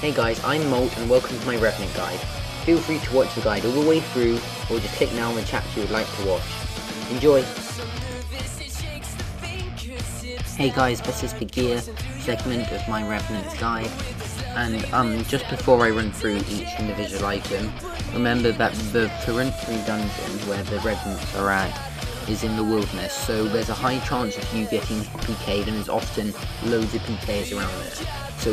Hey guys, I'm Molt and welcome to my Revenant guide. Feel free to watch the guide all the way through or just click now on the chapter you would like to watch. Enjoy! Hey guys, this is the gear segment of my Revenant's guide, and just before I run through each individual item, remember that the Forinthry dungeon where the Revenants are at is in the wilderness, so there's a high chance of you getting PK'd, and there's often loads of PKs around there. So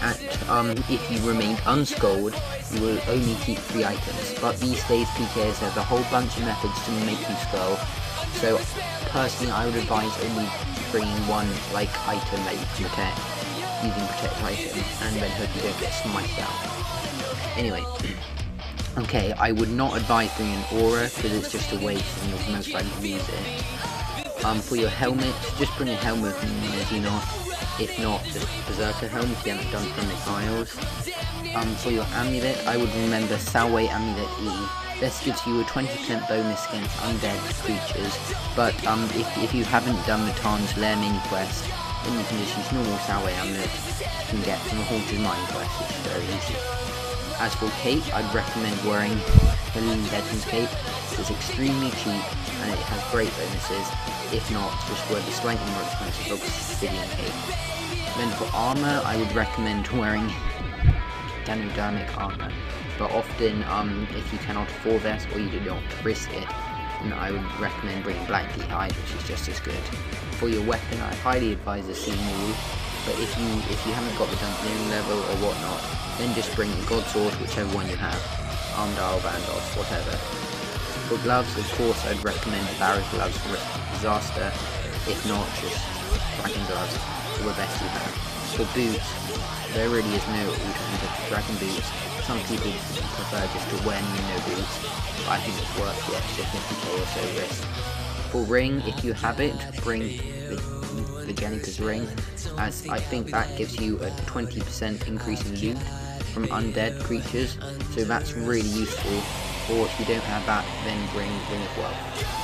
if you remain unskulled, you will only keep 3 items, but these days PKs have a whole bunch of methods to make you skull, so personally I would advise only bringing one item that you can protect, using protect item, and then hope you don't get smashed out. Anyway, okay, I would not advise bringing an aura because it's just a waste and you'll most likely lose it. For your helmet, just bring a helmet as you know. If not, just Berserker helm if you haven't done from the Isles. For your amulet, I would remember Salway Amulet E. This gives you a 20% bonus against undead creatures, but if you haven't done the Tarn's Lair mini quest, then you can just use normal Salway Amulet you can get from the Haunted Mine quest, which is very easy. As for cape, I'd recommend wearing the Legends cape. It's extremely cheap and it has great bonuses. If not, just wear the slightly more expensive Obsidian cape. Then for armor, I would recommend wearing Ganodermic armor, but often if you cannot afford that or you do not risk it, then I would recommend bringing Black Hide, which is just as good. For your weapon, I highly advise a Seamool, but if you haven't got the Dungeoneering level or whatnot, then just bring a God Sword, whichever one you have, Armed Isle, Bandos, whatever. For gloves, of course, I'd recommend the Barrow gloves for disaster. If not, just dragon gloves, or the best you have. For boots, there really is no alternative to dragon boots. Some people prefer just to wear no boots, but I think it's worth the extra 50k or so risk. For ring, if you have it, bring the Genica's ring, as I think that gives you a 20% increase in loot from undead creatures, so that's really useful. Or if you don't have that, then bring as well.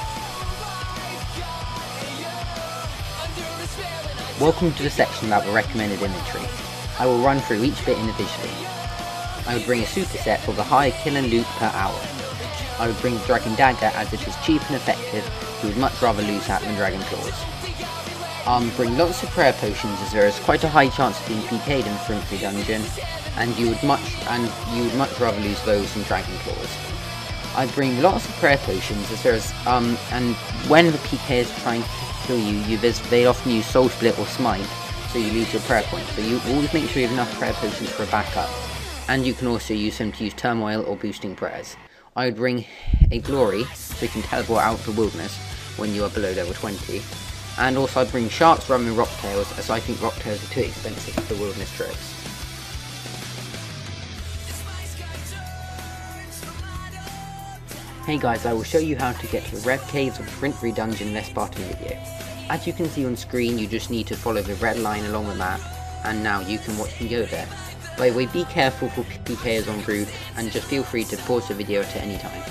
Welcome to the section about the recommended inventory. I will run through each bit individually. I would bring a superset for the higher kill and loot per hour. I would bring the Dragon Dagger as it is cheap and effective. You would much rather lose that than Dragon Claws. Bring lots of prayer potions as there is quite a high chance of being PK'd in the Forinthry dungeon, and you would much rather lose those than Dragon Claws. I bring lots of prayer potions as there is, and when the PKs try and kill you, they often use Soul Split or Smite, so you lose your prayer points. So you always make sure you have enough prayer potions for a backup, and you can also use them to use Turmoil or boosting prayers. I would bring a Glory, so you can teleport out of the wilderness when you are below level 20, and also I'd bring Sharks rather than Rocktails, as I think Rocktails are too expensive for the wilderness trips. Hey guys, I will show you how to get to the Rev Caves of the Forinthry dungeon in this part of the video. As you can see on screen, you just need to follow the red line along the map, and now you can watch me go there. By the way, be careful for PKs en route, and just feel free to pause the video at any time.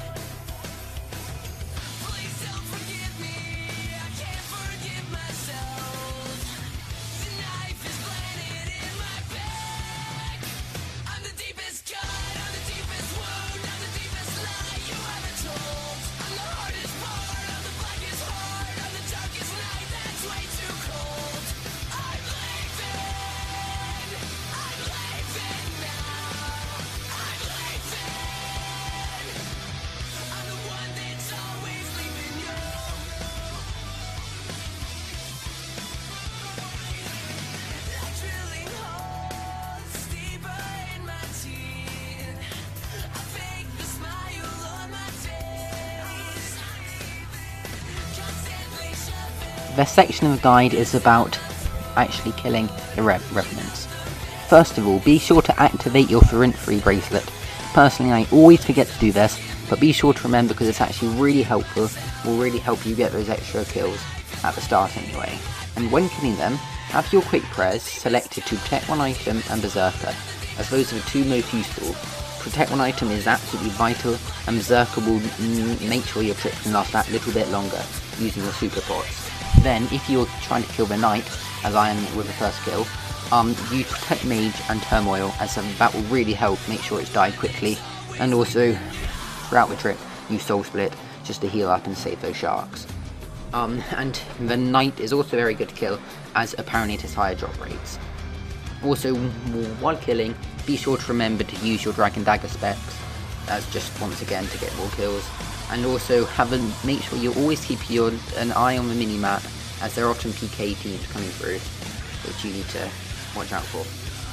This section of the guide is about actually killing the Revenants. First of all, be sure to activate your Forinthry Bracelet. Personally, I always forget to do this, but be sure to remember because it's actually really helpful, will really help you get those extra kills at the start anyway. And when killing them, have your quick prayers selected to protect one item and Berserker, as those are the two most useful. Protect one item is absolutely vital, and Berserker will make sure your trip can last that little bit longer using your super pots. Then, if you're trying to kill the knight, as I am with the first kill, use Protect Mage and Turmoil, as that will really help make sure it's died quickly, and also throughout the trip use Soul Split just to heal up and save those sharks. And the Knight is also very good to kill, as apparently it has higher drop rates. Also, while killing, be sure to remember to use your Dragon Dagger specs, as just once again to get more kills. And also make sure you always keep an eye on the mini-map, as there are often PK teams coming through, which you need to watch out for.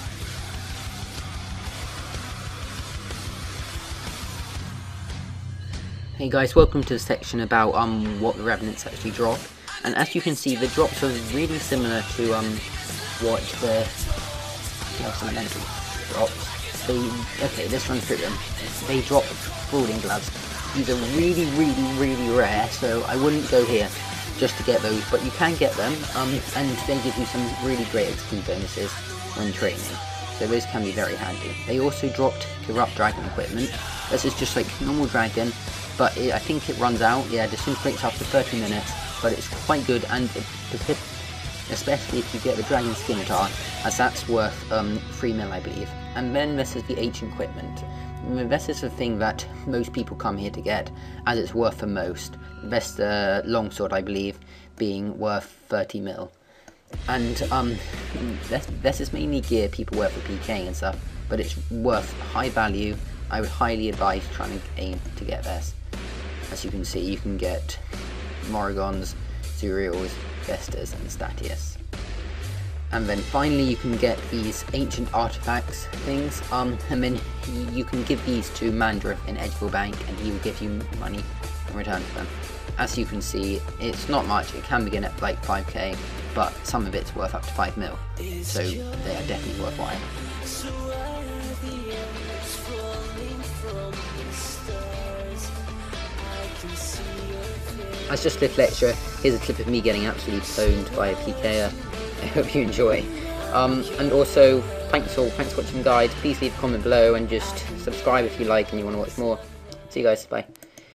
Hey guys, welcome to the section about what the Revenants actually drop. And as you can see, the drops are really similar to what the elemental drops. Okay, let's run through them. They drop Brawling Gloves. These are really rare, so I wouldn't go here just to get those, but you can get them, and they give you some really great XP bonuses when training, so those can be very handy. They also dropped Corrupt Dragon equipment. This is just like normal dragon, but I think it runs out, yeah, disintegrates after 30 minutes, but it's quite good, and especially if you get the Dragon Scimitar, as that's worth 3 mil, I believe. And then this is the Ancient Equipment. This is the thing that most people come here to get, as it's worth the most. Vesta Longsword, I believe, being worth 30 mil. And this is mainly gear people wear for PKing and stuff, but it's worth high value. I would highly advise trying to aim to get this. As you can see, you can get Morrigans, Zuriels, Vestas and Statius. And then finally you can get these ancient artifacts things, and then you can give these to Mandriff in Edgeville Bank, and he will give you money in return for them. As you can see, it's not much, it can begin at like 5k, but some of it's worth up to 5 mil, so they are definitely worthwhile. As just a little extra, here's a clip of me getting absolutely pwned by a PKer. I hope you enjoy. And also, thanks for watching the guide. Please leave a comment below and just subscribe if you like and you want to watch more. See you guys, bye.